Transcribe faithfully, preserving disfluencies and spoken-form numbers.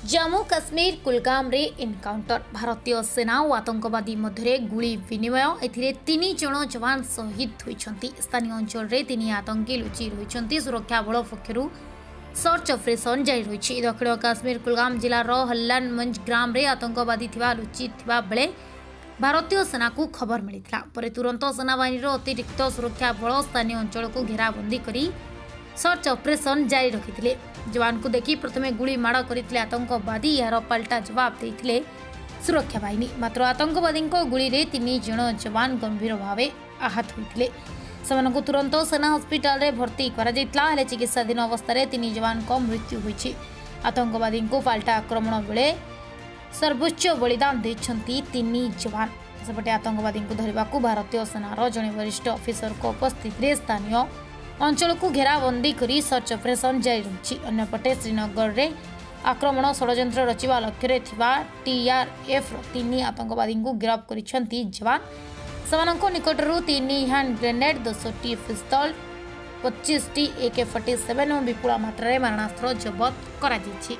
जम्मू काश्मीर कुलगाम रे एनकाउंटर भारतीय सेना और आतंकवादी मध्य गुली विनिमय एथिरे तीन जन जवान शहीद होइछंती। स्थानीय अंचल रे तीन आतंकी लुचि रहिछंती। सुरक्षा बल पक्षरु सर्च ऑपरेशन जारी रहिछि। दक्षिण काश्मीर कुलगाम जिलार हल्लानमंज ग्राम रे आतंकवादी थिबा लुचि थिबा बेले भारतीय सेना को खबर मिलिथिला। परे तुरंत सेनाबाहिनी अतिरिक्त सुरक्षा बल स्थानीय अंचल को घेराबंदी करी सर्च ऑपरेशन जारी रखिथिले। जवान को देखि प्रथमे गुली माड़ करथिले आतंकवादी, यार पलटा जवाब देथिले सुरक्षा बाहिनी। मात्र आतंकवादी गुली रे तीन जन जवान गंभीर भाव आहत होइथिले। सेमानकु तुरंत सेना हॉस्पिटल रे भर्ती करा जैतला, हेले चिकित्साधीन अवस्था रे तीन जवान को मृत्यु होइछि। आतंकवादी को पाल्टा आक्रमण बेले सर्वोच्च बलिदान देछंती तीन जवान। सेपटे आतंकवादी को धरिबाकू भारतीय सेनार जने वरिष्ठ ऑफिसर को उपस्थित रे स्थानीय अंचल को घेराबंदी करी सर्च ऑपरेशन जारी रही। अन्यपटे श्रीनगर रे आक्रमण षड्यंत्र रचिबा लक्ष्य थिबा टीआरएफ तीन आतंकवादी को गिरफ्त करिसेंती जवान। सेमानक निकटरू तीन हैंड ग्रेनेड, दस टी पिस्तल, पच्चीस टी ए के सैंतालीस और विपुल मात्रा रे मारणास्त्र जबत करा जायछि।